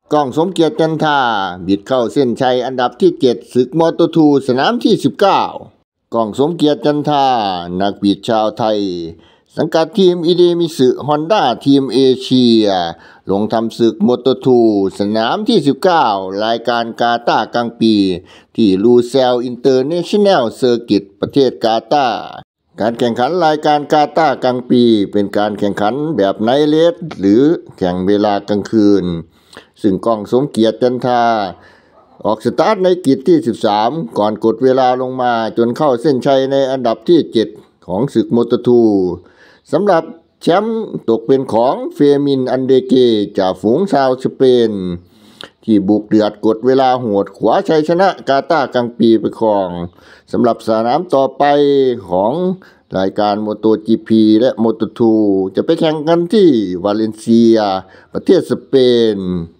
ก้องสมเกียรติจันทราบิดเข้าเส้นชัยอันดับที่7ศึกมอเตอร์ทูสนามที่19ก้องสมเกียรติจันทรานักบิดชาวไทยสังกัดทีมอิเดมิสึฮอนด้าทีมเอเชียลงทำศึกมอเตอร์ทูสนามที่19รายการกาตาร์กลางปีที่ลูเซลอินเตอร์เนชั่นแนลเซอร์กิตประเทศกาตาร์การแข่งขันรายการกาตาร์กลางปีเป็นการแข่งขันแบบไนท์เรสหรือแข่งเวลากลางคืนซึ่งก้องสมเกียรติจันทราออกสตาร์ทในกิจที่13ก่อนกดเวลาลงมาจนเข้าเส้นชัยในอันดับที่7ของศึกมอเตอร์ทูสำหรับแชมป์ตกเป็นของเฟมินอันเดเกจากฝูงชาวสเปนที่บุกเดือดกดเวลาโหดขวาชัยชนะกาตาร์กลางปีไปครองสำหรับสนามต่อไปของรายการ MotoGP และ Moto2 จะไปแข่งกันที่วาเลนเซียประเทศสเปน